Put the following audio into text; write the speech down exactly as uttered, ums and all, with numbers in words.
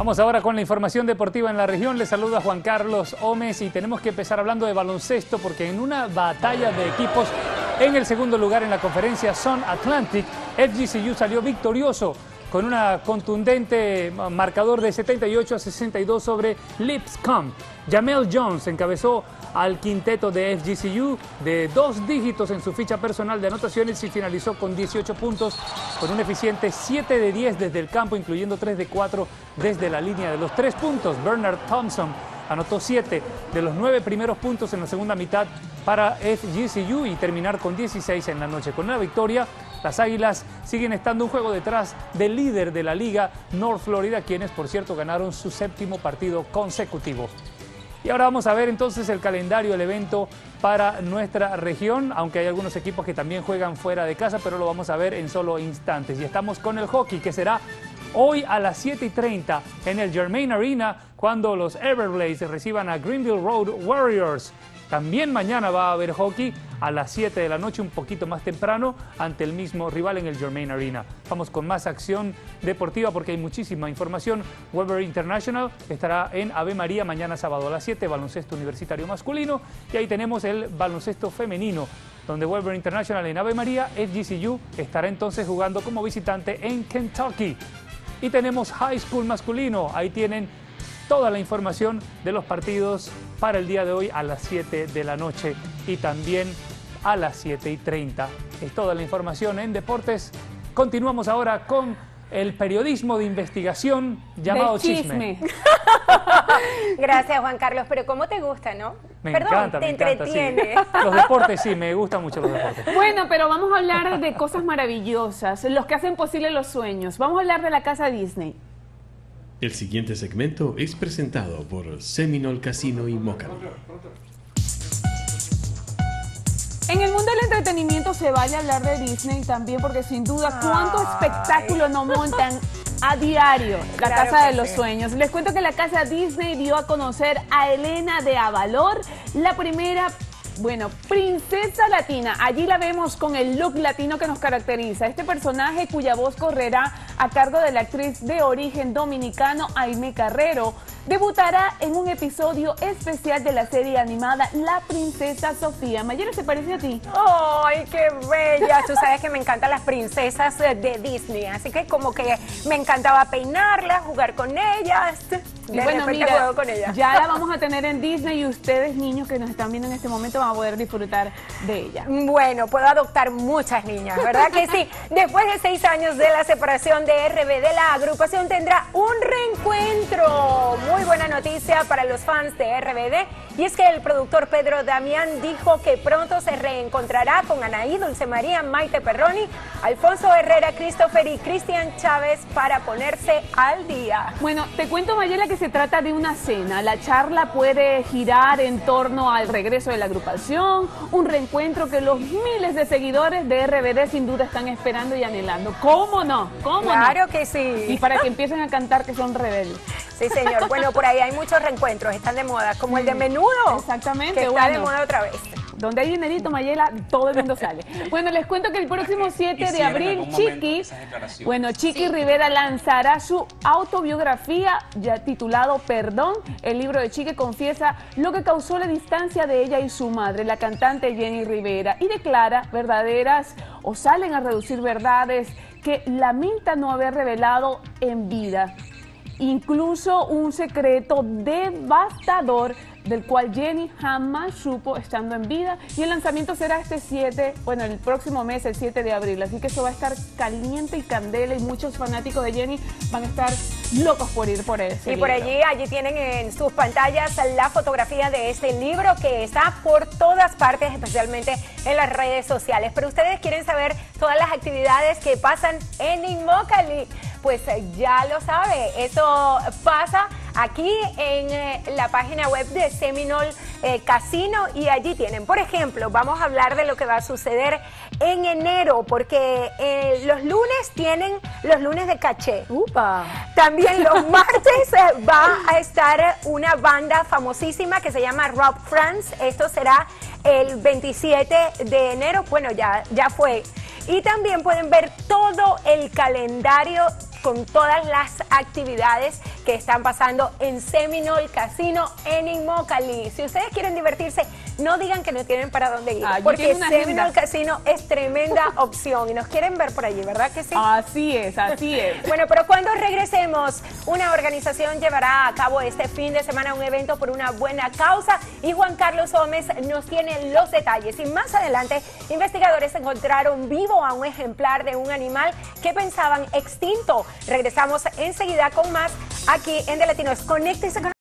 Vamos ahora con la información deportiva en la región. Les saluda Juan Carlos Gómez y tenemos que empezar hablando de baloncesto porque en una batalla de equipos en el segundo lugar en la conferencia Sun Atlantic, F G C U salió victorioso con una contundente marcador de setenta y ocho a sesenta y dos sobre Lipscomb. Jamel Jones encabezó al quinteto de F G C U de dos dígitos en su ficha personal de anotaciones y finalizó con dieciocho puntos, con un eficiente siete de diez desde el campo, incluyendo tres de cuatro desde la línea de los tres puntos. Bernard Thompson anotó siete de los nueve primeros puntos en la segunda mitad para F G C U y terminar con dieciséis en la noche. Con una victoria, las Águilas siguen estando un juego detrás del líder de la liga, North Florida, quienes por cierto ganaron su séptimo partido consecutivo. Y ahora vamos a ver entonces el calendario del evento para nuestra región, aunque hay algunos equipos que también juegan fuera de casa, pero lo vamos a ver en solo instantes. Y estamos con el hockey, que será hoy a las siete y treinta en el Germain Arena, cuando los Everblades reciban a Greenville Road Warriors. También mañana va a haber hockey a las siete de la noche, un poquito más temprano, ante el mismo rival en el Germain Arena. Vamos con más acción deportiva porque hay muchísima información. Webber International estará en Ave María mañana sábado a las siete, baloncesto universitario masculino. Y ahí tenemos el baloncesto femenino, donde Webber International en Ave María, F G C U estará entonces jugando como visitante en Kentucky. Y tenemos High School masculino, ahí tienen toda la información de los partidos para el día de hoy a las siete de la noche y también a las siete y treinta. Es toda la información en deportes. Continuamos ahora con el periodismo de investigación llamado chisme. chisme. Gracias, Juan Carlos, pero ¿cómo te gusta, no? Me Perdón, encanta, te me encanta, entretiene. Sí. Los deportes sí, me gustan mucho los deportes. Bueno, pero vamos a hablar de cosas maravillosas, los que hacen posible los sueños. Vamos a hablar de la casa Disney. El siguiente segmento es presentado por Seminole Casino y Mócano. En el mundo del entretenimiento se vale hablar de Disney también porque sin duda cuánto espectáculo no montan a diario la Claro Casa de que los sí. Sueños. Les cuento que la Casa Disney dio a conocer a Elena de Avalor, la primera, bueno, princesa latina. Allí la vemos con el look latino que nos caracteriza. Este personaje cuya voz correrá a cargo de la actriz de origen dominicano Aimee Carrero, debutará en un episodio especial de la serie animada La Princesa Sofía. Mayela, ¿se parece a ti? ¡Ay, qué bella! Tú sabes que me encantan las princesas de Disney, así que como que me encantaba peinarlas, jugar con ellas. Y De bueno, repente mira, juego con ellas. ya la vamos a tener en Disney y ustedes, niños que nos están viendo en este momento, van a poder disfrutar de ella. Bueno, puedo adoptar muchas niñas, ¿verdad que sí? Después de seis años de la separación de R B D, la agrupación tendrá un reencuentro. Muy buena noticia para los fans de R B D, y es que el productor Pedro Damián dijo que pronto se reencontrará con Anaí, Dulce María, Maite Perroni, Alfonso Herrera, Christopher y Cristian Chávez para ponerse al día. Bueno, te cuento, Mayela, que se trata de una cena. La charla puede girar en torno al regreso de la agrupación, un reencuentro que los miles de seguidores de R B D sin duda están esperando y anhelando. ¿Cómo no? ¿Cómo Claro no? que sí. Y para que empiecen a cantar que son rebeldes. Sí, señor. Bueno, por ahí hay muchos reencuentros, están de moda, como el de Menudo. Exactamente, Que está bueno. de moda otra vez. Donde hay dinerito, Mayela, todo el mundo sale. Bueno, les cuento que el próximo siete de abril, Chiqui, bueno, Chiqui Rivera lanzará su autobiografía ya titulado Perdón. El libro de Chiqui confiesa lo que causó la distancia de ella y su madre, la cantante Jenny Rivera, y declara verdaderas o salen a reducir verdades que lamenta no haber revelado en vida. Incluso un secreto devastador del cual Jenny jamás supo estando en vida, y el lanzamiento será este siete, bueno, el próximo mes, el siete de abril, así que eso va a estar caliente y candela y muchos fanáticos de Jenny van a estar locos por ir por ese Y por libro. allí, allí tienen en sus pantallas la fotografía de este libro que está por todas partes, especialmente en las redes sociales. Pero ustedes quieren saber todas las actividades que pasan en Immokalee, pues ya lo sabe, eso pasa aquí en eh, la página web de Seminole eh, Casino, y allí tienen, por ejemplo, vamos a hablar de lo que va a suceder en enero, porque eh, los lunes tienen los lunes de caché. ¡Upa! También los martes eh, va a estar una banda famosísima que se llama Rob France. Esto será el veintisiete de enero, bueno, ya, ya fue. Y también pueden ver todo el calendario con todas las actividades que están pasando en Seminole Casino en Immokalee. Si ustedes quieren divertirse, no digan que no tienen para dónde ir, ah, porque Seminole Casino es tremenda opción y nos quieren ver por allí, ¿verdad que sí? Así es, así es. Bueno, pero cuando regresemos, una organización llevará a cabo este fin de semana un evento por una buena causa y Juan Carlos Gómez nos tiene los detalles. Y más adelante, investigadores encontraron vivo a un ejemplar de un animal que pensaban extinto. Regresamos enseguida con más aquí en De Latinos. Conéctense con